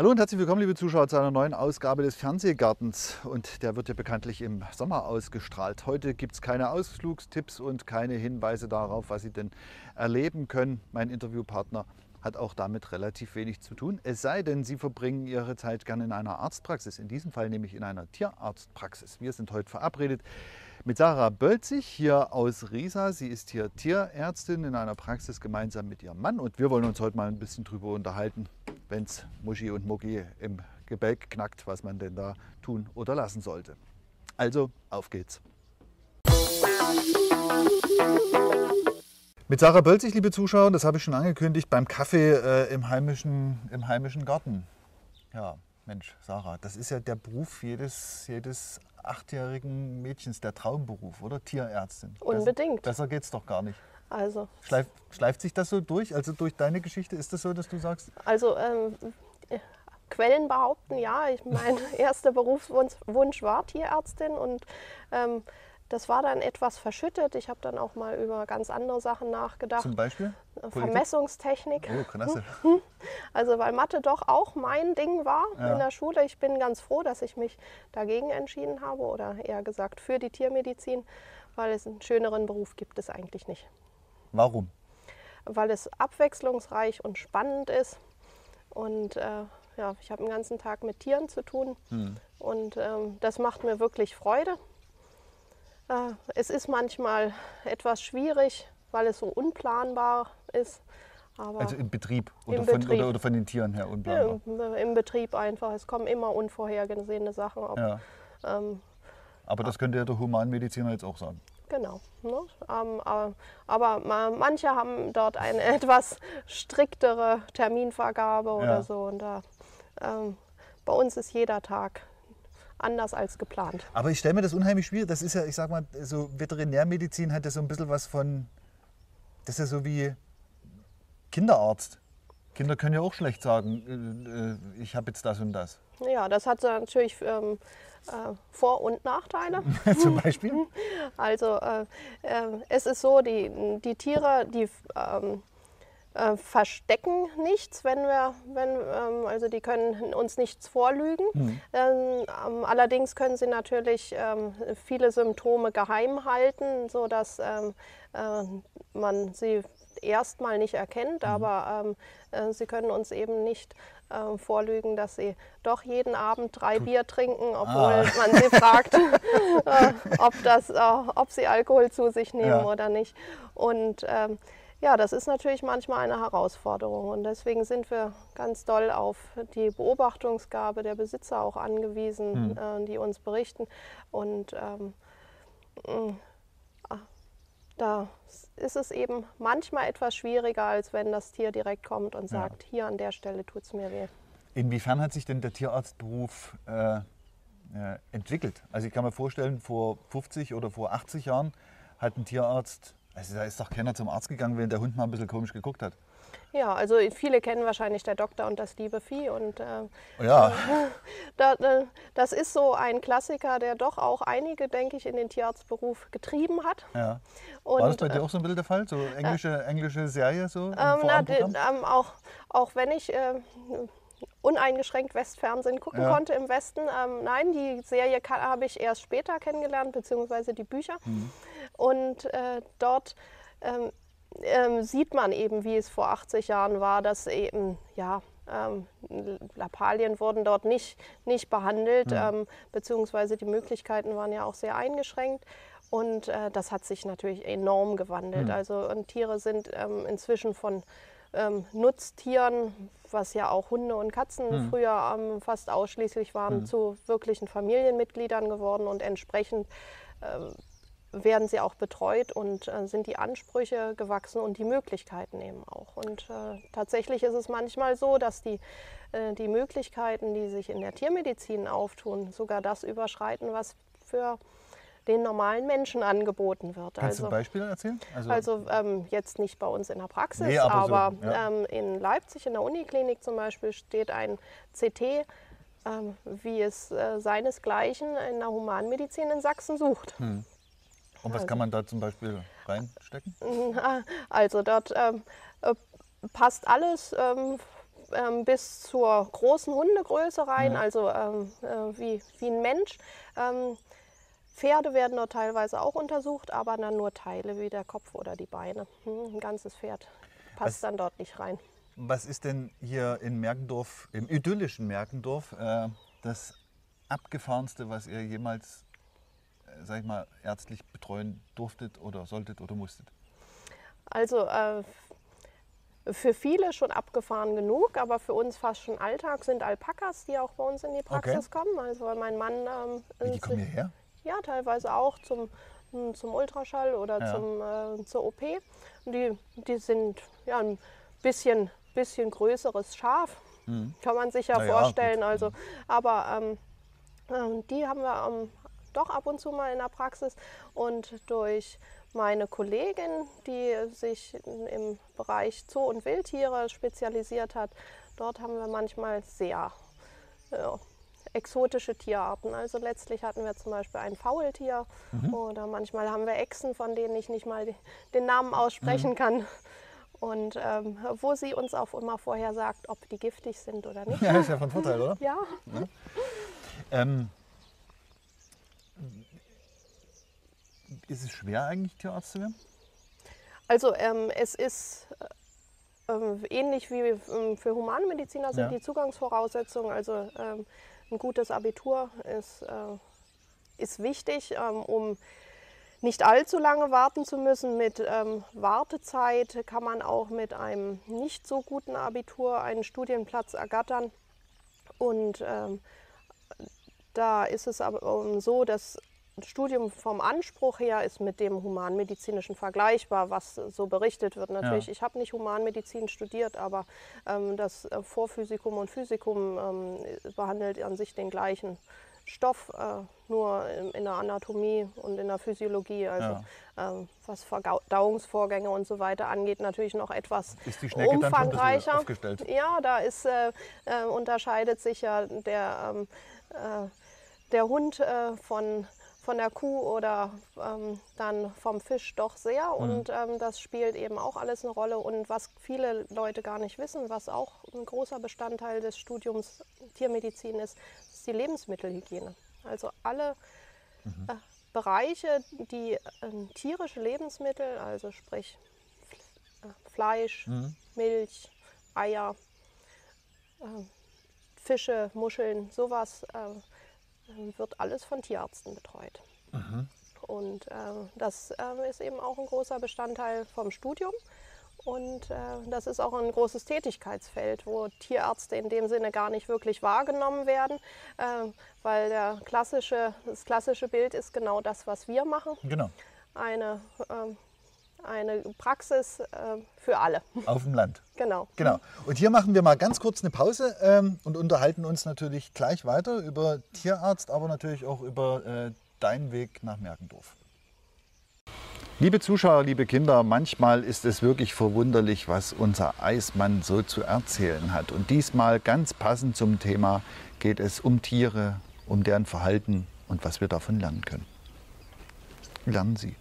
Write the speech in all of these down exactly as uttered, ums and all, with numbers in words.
Hallo und herzlich willkommen, liebe Zuschauer, zu einer neuen Ausgabe des Fernsehgartens. Und der wird ja bekanntlich im Sommer ausgestrahlt. Heute gibt es keine Ausflugstipps und keine Hinweise darauf, was Sie denn erleben können. Mein Interviewpartner hat auch damit relativ wenig zu tun. Es sei denn, Sie verbringen Ihre Zeit gerne in einer Arztpraxis. In diesem Fall nämlich in einer Tierarztpraxis. Wir sind heute verabredet mit Sarah Bölzig hier aus Riesa. Sie ist hier Tierärztin in einer Praxis gemeinsam mit ihrem Mann. Und wir wollen uns heute mal ein bisschen drüber unterhalten, wenn es Muschi und Mucki im Gebälk knackt, was man denn da tun oder lassen sollte. Also, auf geht's. Mit Sarah Bölzig, liebe Zuschauer, das habe ich schon angekündigt, beim Kaffee äh, im, heimischen, im heimischen Garten. Ja, Mensch, Sarah, das ist ja der Beruf jedes, jedes achtjährigen Mädchens, der Traumberuf, oder? Tierärztin. Unbedingt. Besser, besser geht's doch gar nicht. Also, Schleif, schleift sich das so durch? Also durch deine Geschichte ist das so, dass du sagst? also ähm, Quellen behaupten, ja, ich, mein erster Berufswunsch Wunsch war Tierärztin und ähm, das war dann etwas verschüttet. Ich habe dann auch mal über ganz andere Sachen nachgedacht. Zum Beispiel? Vermessungstechnik. Oh, klasse. Also weil Mathe doch auch mein Ding war Ja. in der Schule. Ich bin ganz froh, dass ich mich dagegen entschieden habe oder eher gesagt für die Tiermedizin, weil es einen schöneren Beruf gibt es eigentlich nicht. Warum? Weil es abwechslungsreich und spannend ist. Und äh, ja, ich habe den ganzen Tag mit Tieren zu tun Hm. und ähm, das macht mir wirklich Freude. Äh, es ist manchmal etwas schwierig, weil es so unplanbar ist. Aber Also im Betrieb oder, Im von, Betrieb. Oder, oder von den Tieren her unplanbar? im, im Betrieb einfach. Es kommen immer unvorhergesehene Sachen. Ob, Ja. ähm, Aber das könnte ja der Humanmediziner jetzt auch sagen. Genau. Ne? Ähm, aber aber ma- manche haben dort eine etwas striktere Terminvergabe oder Ja. so. Und da, ähm, bei uns ist jeder Tag anders als geplant. Aber ich stelle mir das unheimlich schwierig. Das ist ja, ich sag mal, so Veterinärmedizin hat ja so ein bisschen was von, das ist ja so wie Kinderarzt. Kinder können ja auch schlecht sagen, äh, äh, ich habe jetzt das und das. Ja, das hat so natürlich ähm, äh, Vor- und Nachteile. Zum Beispiel? Also äh, äh, es ist so, die, die Tiere, die ähm, äh, verstecken nichts, wenn wir, wenn, ähm, also die können uns nichts vorlügen. Mhm. Ähm, ähm, allerdings können sie natürlich ähm, viele Symptome geheim halten, sodass ähm, äh, man sie erstmal nicht erkennt, Mhm. aber ähm, äh, sie können uns eben nicht äh, vorlügen, dass sie doch jeden Abend drei Bier trinken, obwohl Ah. man sie fragt, äh, ob, das, äh, ob sie Alkohol zu sich nehmen Ja. oder nicht. Und ähm, ja, das ist natürlich manchmal eine Herausforderung und deswegen sind wir ganz doll auf die Beobachtungsgabe der Besitzer auch angewiesen, Mhm. äh, die uns berichten. Und ähm, mh, ah, da ist es eben manchmal etwas schwieriger, als wenn das Tier direkt kommt und Ja. sagt, hier an der Stelle tut es mir weh. Inwiefern hat sich denn der Tierarztberuf äh, äh, entwickelt? Also ich kann mir vorstellen, vor fünfzig oder vor achtzig Jahren hat ein Tierarzt, also da ist doch keiner zum Arzt gegangen, wenn der Hund mal ein bisschen komisch geguckt hat. Ja, also viele kennen wahrscheinlich der Doktor und das liebe Vieh und äh, Ja, da, äh, das ist so ein Klassiker, der doch auch einige, denke ich, in den Tierarztberuf getrieben hat. ja. Und, War das bei äh, dir auch so ein bisschen der Fall? So englische, englische Serie so im Ähm, na, Vorabendprogramm? die, ähm, auch, auch wenn ich äh, uneingeschränkt Westfernsehen gucken Ja. konnte im Westen, ähm, nein, die Serie ka- habe ich erst später kennengelernt, beziehungsweise die Bücher. Mhm. Und äh, dort ähm, ähm, sieht man eben, wie es vor achtzig Jahren war, dass eben, ja, ähm, Lappalien wurden dort nicht, nicht behandelt, Mhm. ähm, beziehungsweise die Möglichkeiten waren ja auch sehr eingeschränkt. Und äh, das hat sich natürlich enorm gewandelt. Mhm. Also und Tiere sind ähm, inzwischen von ähm, Nutztieren, was ja auch Hunde und Katzen Mhm. früher ähm, fast ausschließlich waren, Mhm. zu wirklichen Familienmitgliedern geworden und entsprechend ähm, werden sie auch betreut und äh, sind die Ansprüche gewachsen und die Möglichkeiten eben auch. Und äh, tatsächlich ist es manchmal so, dass die, äh, die Möglichkeiten, die sich in der Tiermedizin auftun, sogar das überschreiten, was für den normalen Menschen angeboten wird. Kannst du Also, ein Beispiel erzählen? also ähm, jetzt nicht bei uns in der Praxis, Nee, aber so, aber ja. ähm, in Leipzig in der Uniklinik zum Beispiel steht ein C T, ähm, wie es äh, seinesgleichen in der Humanmedizin in Sachsen sucht. Hm. Und was Also- kann man da zum Beispiel reinstecken? Also dort ähm, äh, passt alles ähm, ähm, bis zur großen Hundegröße rein, Mhm. also ähm, äh, wie, wie ein Mensch. Ähm, Pferde werden dort teilweise auch untersucht, aber dann nur Teile wie der Kopf oder die Beine. Hm, ein ganzes Pferd passt Was- dann dort nicht rein. Was ist denn hier in Merkendorf, im idyllischen Merkendorf, äh, das abgefahrenste, was ihr jemals, äh, sag ich mal, ärztlich betreuen durftet oder solltet oder musstet? Also äh, für viele schon abgefahren genug, aber für uns fast schon Alltag sind Alpakas, die auch bei uns in die Praxis Okay. kommen. Also weil mein Mann ähm, Wie, die ist- kommen hierher? ja teilweise auch zum, hm, zum Ultraschall oder Ja. zum, äh, zur O P. Die, die sind ja ein bisschen, bisschen größeres Schaf, kann man sich ja Na ja, vorstellen. gut. Also, aber ähm, ähm, die haben wir ähm, doch ab und zu mal in der Praxis und durch meine Kollegin, die sich im Bereich Zoo- und Wildtiere spezialisiert hat, dort haben wir manchmal sehr ja, exotische Tierarten. Also letztlich hatten wir zum Beispiel ein Faultier oder manchmal haben wir Echsen, von denen ich nicht mal die, den Namen aussprechen kann. Und ähm, wo sie uns auch immer vorher sagt, ob die giftig sind oder nicht. Ja, ist ja von Vorteil, oder? Ja. Ähm, ist es schwer eigentlich, Tierarzt zu werden? Also ähm, es ist äh, ähm, ähnlich wie ähm, für Humanmediziner sind Ja. die Zugangsvoraussetzungen. Also ähm, ein gutes Abitur ist, äh, ist wichtig, ähm, um nicht allzu lange warten zu müssen. Mit ähm, Wartezeit kann man auch mit einem nicht so guten Abitur einen Studienplatz ergattern. Und ähm, da ist es aber ähm, so, dass das Studium vom Anspruch her ist mit dem Humanmedizinischen vergleichbar, was so berichtet wird. Natürlich, Ja. ich habe nicht Humanmedizin studiert, aber ähm, das äh, Vorphysikum und Physikum ähm, behandelt an sich den gleichen Stoff, äh, nur in, in der Anatomie und in der Physiologie. Also ähm, was Verdauungsvorgänge und so weiter angeht, natürlich noch etwas Ist die Schnecke dann schon ein bisschen umfangreicher. aufgestellt? Ja, da ist, äh, äh, unterscheidet sich ja der, ähm, äh, der Hund äh, von, von der Kuh oder ähm, dann vom Fisch doch sehr. Und ähm, das spielt eben auch alles eine Rolle. Und was viele Leute gar nicht wissen, was auch ein großer Bestandteil des Studiums Tiermedizin ist, ist die Lebensmittelhygiene. Also alle äh, Bereiche, die äh, tierische Lebensmittel, also sprich äh, Fleisch, Milch, Eier, äh, Fische, Muscheln, sowas äh, wird alles von Tierärzten betreut. Und äh, das äh, ist eben auch ein großer Bestandteil vom Studium. Und äh, das ist auch ein großes Tätigkeitsfeld, wo Tierärzte in dem Sinne gar nicht wirklich wahrgenommen werden, äh, weil der klassische, das klassische Bild ist genau das, was wir machen. Genau, Eine, äh, eine Praxis äh, für alle. auf dem Land. Genau. Genau. Und hier machen wir mal ganz kurz eine Pause ähm, und unterhalten uns natürlich gleich weiter über Tierarzt, aber natürlich auch über äh, deinen Weg nach Merkendorf. Liebe Zuschauer, liebe Kinder, manchmal ist es wirklich verwunderlich, was unser Eismann so zu erzählen hat. Und diesmal ganz passend zum Thema geht es um Tiere, um deren Verhalten und was wir davon lernen können. Lernen Sie.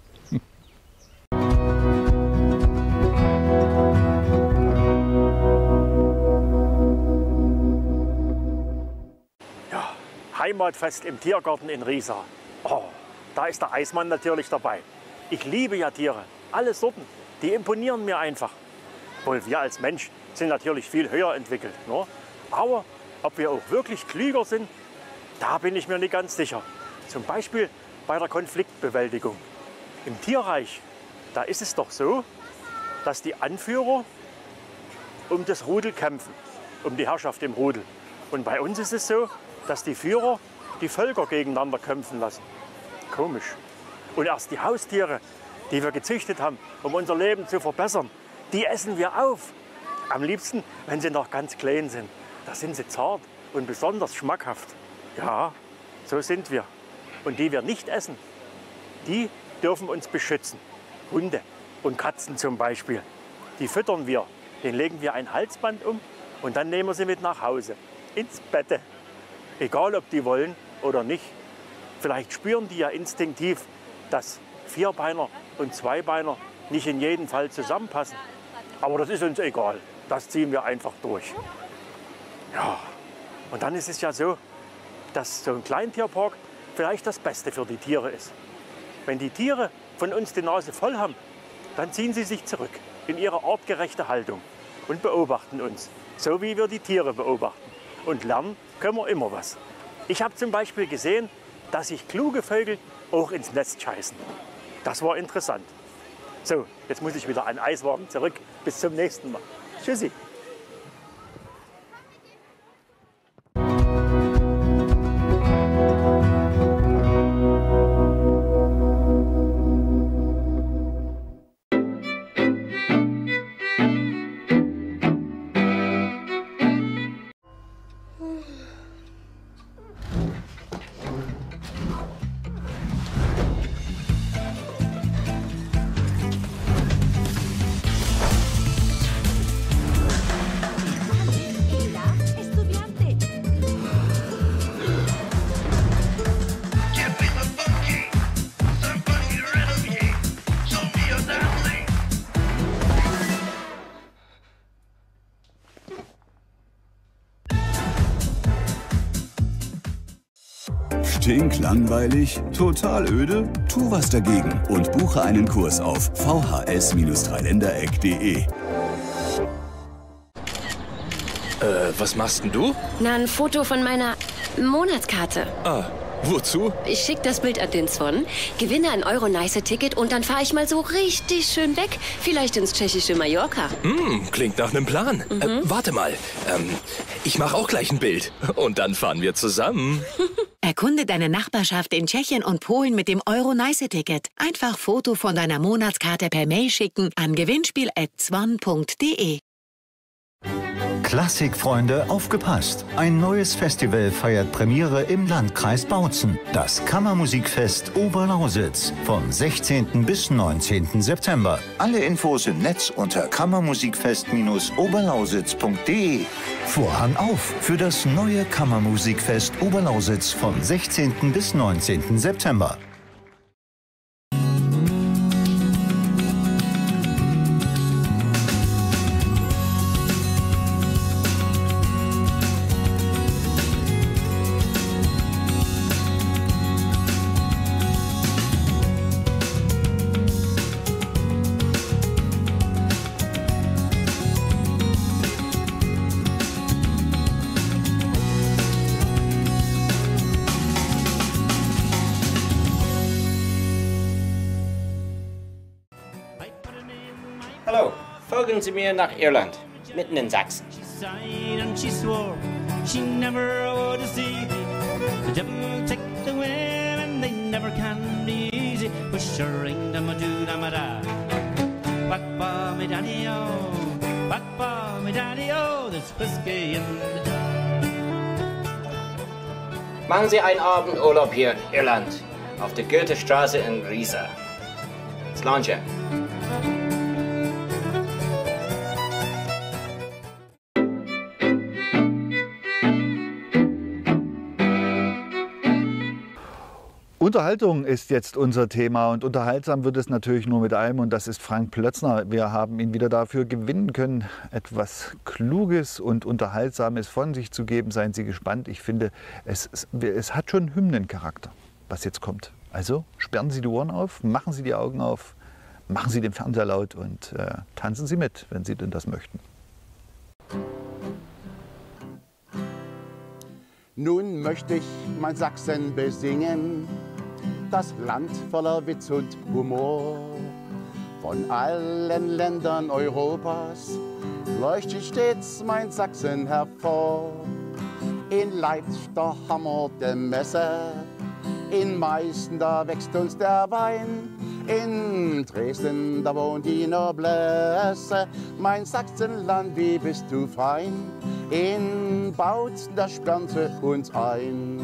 Heimatfest im Tiergarten in Riesa. Oh, da ist der Eismann natürlich dabei. Ich liebe ja Tiere, alle Sorten, die imponieren mir einfach. Obwohl wir als Mensch sind natürlich viel höher entwickelt. Ne? Aber ob wir auch wirklich klüger sind, da bin ich mir nicht ganz sicher. Zum Beispiel bei der Konfliktbewältigung. Im Tierreich, da ist es doch so, dass die Anführer um das Rudel kämpfen, um die Herrschaft im Rudel. Und bei uns ist es so, dass die Führer die Völker gegeneinander kämpfen lassen. Komisch. Und erst die Haustiere, die wir gezüchtet haben, um unser Leben zu verbessern, die essen wir auf. Am liebsten, wenn sie noch ganz klein sind. Da sind sie zart und besonders schmackhaft. Ja, so sind wir. Und die wir nicht essen, die dürfen uns beschützen. Hunde und Katzen zum Beispiel. Die füttern wir. Den legen wir ein Halsband um und dann nehmen wir sie mit nach Hause. Ins Bett. Egal, ob die wollen oder nicht. Vielleicht spüren die ja instinktiv, dass Vierbeiner und Zweibeiner nicht in jedem Fall zusammenpassen. Aber das ist uns egal. das ziehen wir einfach durch. Ja, und dann ist es ja so, dass so ein Kleintierpark vielleicht das Beste für die Tiere ist. Wenn die Tiere von uns die Nase voll haben, dann ziehen sie sich zurück in ihre artgerechte Haltung und beobachten uns, so wie wir die Tiere beobachten. Und lernen können wir immer was. Ich habe zum Beispiel gesehen, dass sich kluge Vögel auch ins Nest scheißen. Das war interessant. So, jetzt muss ich wieder an den Eiswagen zurück. Bis zum nächsten Mal. Tschüssi. Stinklangweilig? Total öde? Tu was dagegen und buche einen Kurs auf v h s dreiländereck punkt de. Äh, was machst denn du? Na, ein Foto von meiner Monatskarte. Ah, wozu? Ich schicke das Bild an den Swan, gewinne ein Euro-Nice-Ticket und dann fahre ich mal so richtig schön weg. Vielleicht ins tschechische Mallorca. Hm, klingt nach einem Plan. Mhm. Äh, warte mal, ähm, ich mache auch gleich ein Bild. Und dann fahren wir zusammen. Erkunde deine Nachbarschaft in Tschechien und Polen mit dem Euro-Nice-Ticket. Einfach Foto von deiner Monatskarte per Mail schicken an gewinnspiel at zwan punkt de. Klassikfreunde, aufgepasst! Ein neues Festival feiert Premiere im Landkreis Bautzen. Das Kammermusikfest Oberlausitz vom sechzehnten bis neunzehnten September. Alle Infos im Netz unter kammermusikfest Bindestrich oberlausitz punkt de. Vorhang auf für das neue Kammermusikfest Oberlausitz vom sechzehnten bis neunzehnten September. Hallo, folgen Sie mir nach Irland, mitten in Sachsen. Machen Sie einen Abendurlaub hier in Irland, auf der Goethestraße in Riesa. Sláinte. Unterhaltung ist jetzt unser Thema und unterhaltsam wird es natürlich nur mit einem und das ist Frank Plötzner. Wir haben ihn wieder dafür gewinnen können, etwas Kluges und Unterhaltsames von sich zu geben. Seien Sie gespannt. Ich finde, es, es, es hat schon Hymnencharakter, was jetzt kommt. Also sperren Sie die Ohren auf, machen Sie die Augen auf, machen Sie den Fernseher laut und äh, tanzen Sie mit, wenn Sie denn das möchten. Nun möchte ich mein Sachsen besingen, das Land voller Witz und Humor. Von allen Ländern Europas leuchtet stets mein Sachsen hervor. In Leipzig, da haben wir die Messe, in Meißen, da wächst uns der Wein. In Dresden, da wohnt die Noblesse, mein Sachsenland, wie bist du fein. In Bautzen, da sperren sie uns ein.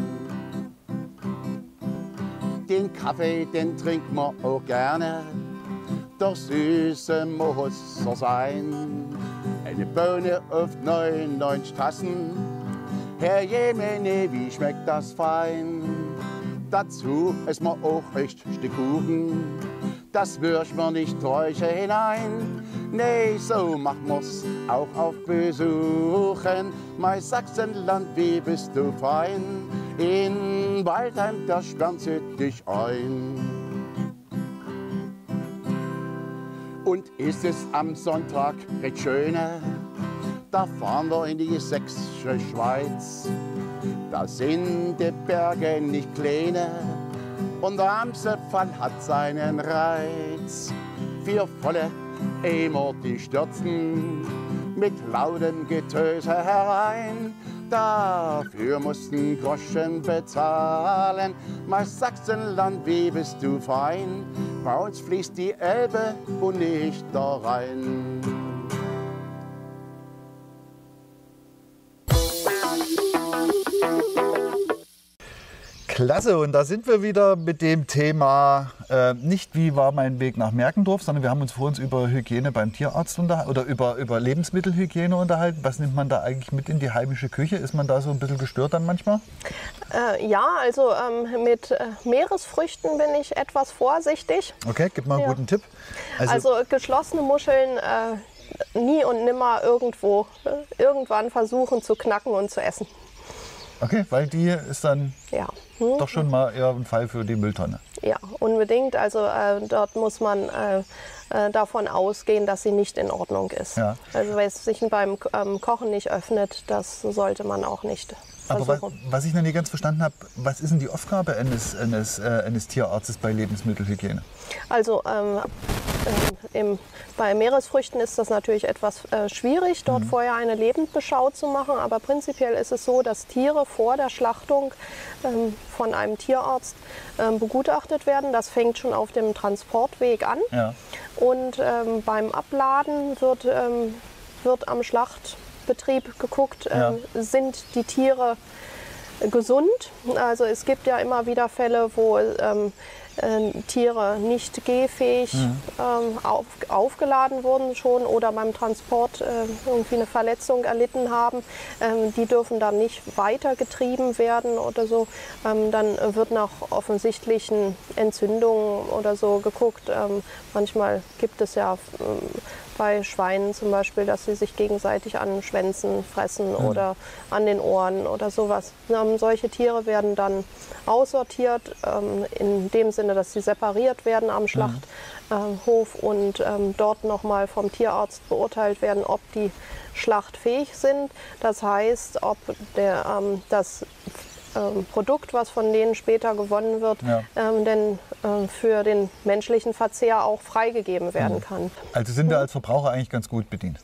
Den Kaffee, den trinken wir auch gerne, doch Süße muss er sein. Eine Bohne auf neunundneunzig Tassen, Herr Jemine, wie schmeckt das fein. Dazu essen wir auch echt Stück Kuchen, das würsch mir nicht Träuche hinein. Nee, so machen wir's auch auf Besuchen. Mein Sachsenland, wie bist du fein? In Waldheim, da sperren sie dich ein. Und ist es am Sonntag recht schöne, da fahren wir in die sächsische Schweiz. Da sind die Berge nicht kleine und der Amselfall hat seinen Reiz. Vier volle Eimer, die stürzen mit lautem Getöse herein. Dafür mussten Groschen bezahlen. Mein Sachsenland, wie bist du fein? Bei uns fließt die Elbe und nicht der Rhein. Klasse, und da sind wir wieder mit dem Thema, äh, nicht wie war mein Weg nach Merkendorf, sondern wir haben uns vor uns über Hygiene beim Tierarzt unterhalten oder über, über Lebensmittelhygiene unterhalten. Was nimmt man da eigentlich mit in die heimische Küche? Ist man da so ein bisschen gestört dann manchmal? Äh, ja, also ähm, mit äh, Meeresfrüchten bin ich etwas vorsichtig. Okay, gib mal einen ja. guten Tipp. Also, also geschlossene Muscheln äh, nie und nimmer irgendwo, äh, irgendwann versuchen zu knacken und zu essen. Okay, weil die ist dann ja. hm. doch schon mal eher ein Fall für die Mülltonne. Ja, unbedingt. Also äh, dort muss man äh, äh, davon ausgehen, dass sie nicht in Ordnung ist. Ja. Also wenn es sich beim ähm, Kochen nicht öffnet, das sollte man auch nicht versuchen. Aber was, was ich noch nie ganz verstanden habe, was ist denn die Aufgabe eines, eines, äh, eines Tierarztes bei Lebensmittelhygiene? Also ähm, äh, im, bei Meeresfrüchten ist das natürlich etwas äh, schwierig, dort mhm. vorher eine Lebendbeschau zu machen. Aber prinzipiell ist es so, dass Tiere vor der Schlachtung ähm, von einem Tierarzt ähm, begutachtet werden. Das fängt schon auf dem Transportweg an. Ja. Und ähm, beim Abladen wird, ähm, wird am Schlachtbetrieb geguckt, ja. ähm, sind die Tiere gesund. Also es gibt ja immer wieder Fälle, wo ähm, äh, Tiere nicht gehfähig mhm. ähm, auf, aufgeladen wurden schon oder beim Transport äh, irgendwie eine Verletzung erlitten haben. Ähm, die dürfen dann nicht weitergetrieben werden oder so. Ähm, dann wird nach offensichtlichen Entzündungen oder so geguckt. Ähm, manchmal gibt es ja ähm, bei Schweinen zum Beispiel, dass sie sich gegenseitig an Schwänzen fressen mhm. oder an den Ohren oder sowas. Ähm, solche Tiere werden dann aussortiert, ähm, in dem Sinne, dass sie separiert werden am Schlachthof mhm. äh, und ähm, dort nochmal vom Tierarzt beurteilt werden, ob die schlachtfähig sind. Das heißt, ob der, ähm, das ähm, Produkt, was von denen später gewonnen wird, ja. ähm, denn äh, für den menschlichen Verzehr auch freigegeben werden mhm. kann. Also sind wir als Verbraucher eigentlich ganz gut bedient?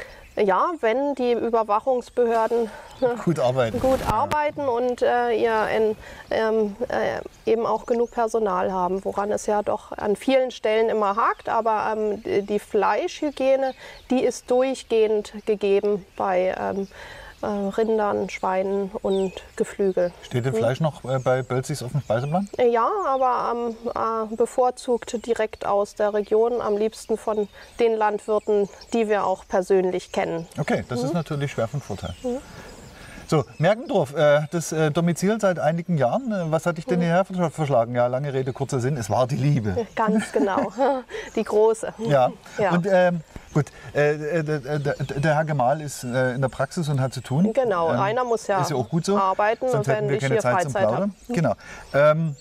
Ja, wenn die Überwachungsbehörden gut arbeiten, gut arbeiten ja. und äh, ihr in, ähm, äh, eben auch genug Personal haben, woran es ja doch an vielen Stellen immer hakt. Aber ähm, die Fleischhygiene, die ist durchgehend gegeben bei ähm, äh, Rindern, Schweinen und Geflügel. Steht denn Fleisch noch äh, bei Bölzis auf dem Speiseplan? Ja, aber ähm, äh, bevorzugt direkt aus der Region, am liebsten von den Landwirten, die wir auch persönlich kennen. Okay, das mhm. ist natürlich schwer von Vorteil. Mhm. So, Merkendorf, äh, das äh, Domizil seit einigen Jahren. Äh, was hat dich denn hierher verschlagen? Ja, lange Rede, kurzer Sinn, es war die Liebe. Ganz genau, die große. Ja, ja. Und ähm, gut, äh, der, der, der Herr Gemahl ist äh, in der Praxis und hat zu tun. Genau, ähm, einer muss ja, ist ja auch gut so. arbeiten, sonst wenn hätten wir ich keine hier Zeit Freizeit zum Plaudern. habe. Genau. Ähm,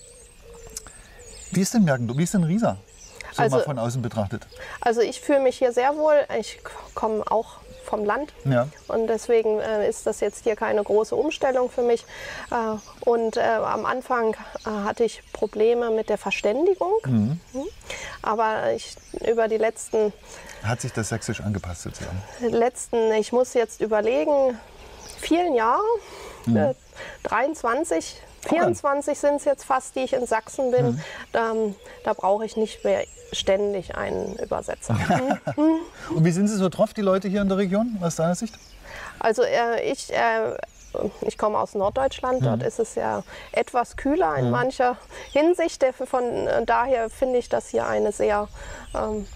wie ist denn Merkendorf, wie ist denn Riesa, so also, mal von außen betrachtet? Also ich fühle mich hier sehr wohl. Ich komme auch vom Land ja. und deswegen äh, ist das jetzt hier keine große Umstellung für mich. Äh, und äh, am Anfang äh, hatte ich Probleme mit der Verständigung, mhm. aber ich, über die letzten... Hat sich das Sächsisch angepasst sozusagen? Letzten, ich muss jetzt überlegen, vielen Jahre, mhm. äh, dreiundzwanzig, vierundzwanzig sind es jetzt fast, die ich in Sachsen bin. Mhm. Da, da brauche ich nicht mehr ständig einen Übersetzer. Mhm. Und wie sind Sie so drauf, die Leute hier in der Region, aus deiner Sicht? Also äh, ich, äh, ich komme aus Norddeutschland, mhm. dort ist es ja etwas kühler in mhm. mancher Hinsicht. Von äh, daher finde ich das hier eine sehr, ähm,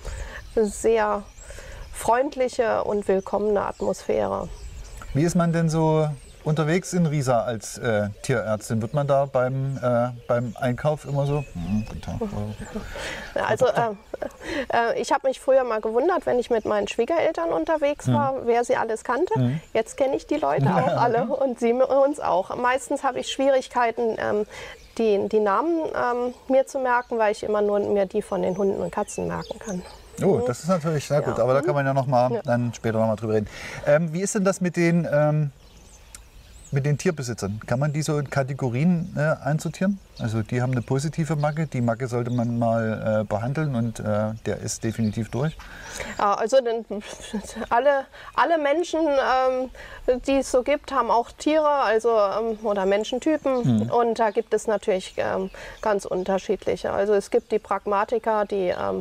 sehr freundliche und willkommene Atmosphäre. Wie ist man denn so unterwegs in Riesa als äh, Tierärztin? Wird man da beim, äh, beim Einkauf immer so? Hm, guten Tag. Also äh, äh, ich habe mich früher mal gewundert, wenn ich mit meinen Schwiegereltern unterwegs hm. war, wer sie alles kannte. Hm. Jetzt kenne ich die Leute auch alle und sie uns auch. Meistens habe ich Schwierigkeiten, ähm, die, die Namen ähm, mir zu merken, weil ich immer nur mir die von den Hunden und Katzen merken kann. Oh, das ist natürlich sehr gut, ja. aber da kann man ja, noch mal, ja. dann später noch mal drüber reden. Ähm, wie ist denn das mit den, ähm, mit den Tierbesitzern? Kann man die so in Kategorien äh, einsortieren? Also die haben eine positive Macke, die Macke sollte man mal äh, behandeln und äh, der ist definitiv durch? Ja, also denn, alle, alle Menschen, ähm, die es so gibt, haben auch Tiere also, ähm, oder Menschentypen hm. und da gibt es natürlich ähm, ganz unterschiedliche. Also es gibt die Pragmatiker, die ähm,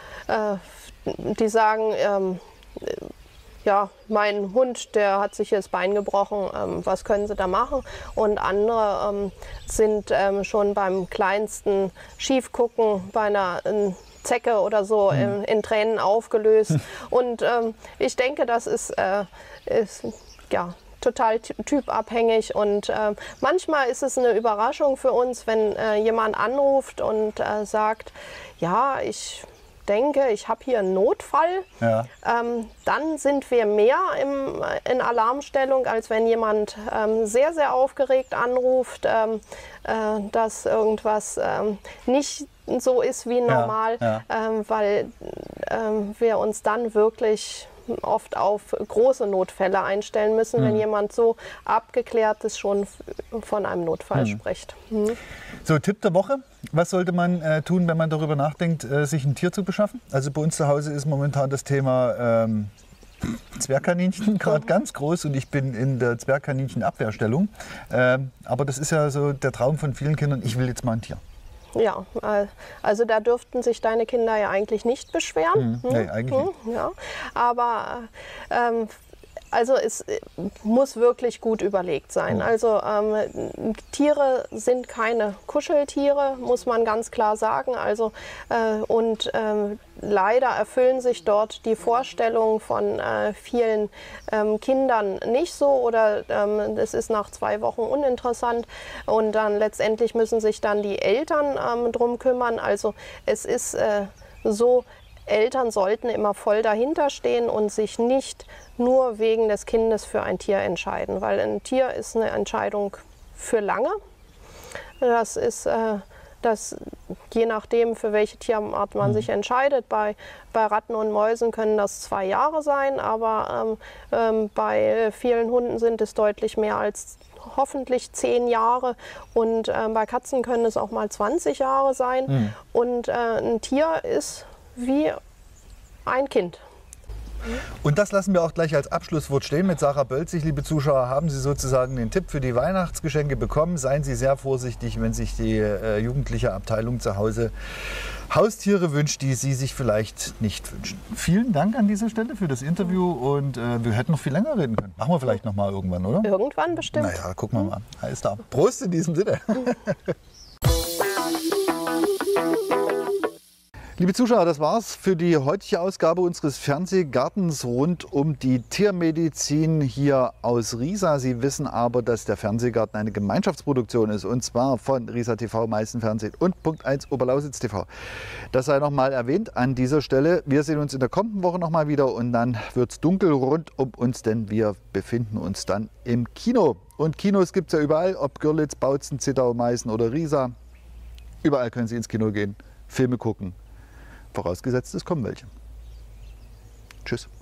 die sagen, ähm, ja, mein Hund, der hat sich das Bein gebrochen, ähm, was können sie da machen? Und andere ähm, sind ähm, schon beim kleinsten Schiefgucken bei einer äh, Zecke oder so mhm. in, in Tränen aufgelöst. Und ähm, ich denke, das ist, äh, ist ja, total typabhängig und äh, manchmal ist es eine Überraschung für uns, wenn äh, jemand anruft und äh, sagt, ja, ich denke, ich habe hier einen Notfall, ja. ähm, dann sind wir mehr im, in Alarmstellung, als wenn jemand ähm, sehr, sehr aufgeregt anruft, ähm, äh, dass irgendwas ähm, nicht so ist wie normal, ja, ja. Ähm, weil ähm, wir uns dann wirklich oft auf große Notfälle einstellen müssen, mhm. wenn jemand so abgeklärt ist, schon von einem Notfall mhm. spricht. Mhm. So, Tipp der Woche. Was sollte man äh, tun, wenn man darüber nachdenkt, äh, sich ein Tier zu beschaffen? Also bei uns zu Hause ist momentan das Thema ähm, Zwergkaninchen gerade mhm. ganz groß und ich bin in der Zwergkaninchen-Abwehrstellung. Ähm, aber das ist ja so der Traum von vielen Kindern, ich will jetzt mal ein Tier. Ja, also da dürften sich deine Kinder ja eigentlich nicht beschweren. Hm, nee, eigentlich nicht. Hm, ja. Aber ähm, also es muss wirklich gut überlegt sein. Also ähm, Tiere sind keine Kuscheltiere, muss man ganz klar sagen. Also, äh, und äh, leider erfüllen sich dort die Vorstellungen von äh, vielen ähm, Kindern nicht so oder ähm, es ist nach zwei Wochen uninteressant und dann letztendlich müssen sich dann die Eltern ähm, drum kümmern. Also es ist äh, so, Eltern sollten immer voll dahinter stehen und sich nicht nur wegen des Kindes für ein Tier entscheiden, weil ein Tier ist eine Entscheidung für lange. Das ist äh, das, je nachdem, für welche Tierart man mhm. sich entscheidet. Bei, bei Ratten und Mäusen können das zwei Jahre sein, aber ähm, ähm, bei vielen Hunden sind es deutlich mehr als hoffentlich zehn Jahre und äh, bei Katzen können es auch mal zwanzig Jahre sein. Mhm. Und äh, ein Tier ist wie ein Kind. Und das lassen wir auch gleich als Abschlusswort stehen mit Sarah Bölzig. Liebe Zuschauer, haben Sie sozusagen den Tipp für die Weihnachtsgeschenke bekommen. Seien Sie sehr vorsichtig, wenn sich die äh, jugendliche Abteilung zu Hause Haustiere wünscht, die Sie sich vielleicht nicht wünschen. Vielen Dank an dieser Stelle für das Interview und äh, wir hätten noch viel länger reden können. Machen wir vielleicht noch mal irgendwann, oder? Irgendwann bestimmt. Naja, gucken wir mal. Alles da. Prost in diesem Sinne. Liebe Zuschauer, das war's für die heutige Ausgabe unseres Fernsehgartens rund um die Tiermedizin hier aus Riesa. Sie wissen aber, dass der Fernsehgarten eine Gemeinschaftsproduktion ist und zwar von Riesa T V, Meißen Fernsehen und Punkt eins Oberlausitz T V. Das sei noch mal erwähnt an dieser Stelle. Wir sehen uns in der kommenden Woche noch mal wieder und dann wird's dunkel rund um uns, denn wir befinden uns dann im Kino. Und Kinos gibt es ja überall, ob Görlitz, Bautzen, Zittau, Meißen oder Riesa. Überall können Sie ins Kino gehen, Filme gucken. Vorausgesetzt, es kommen welche. Tschüss.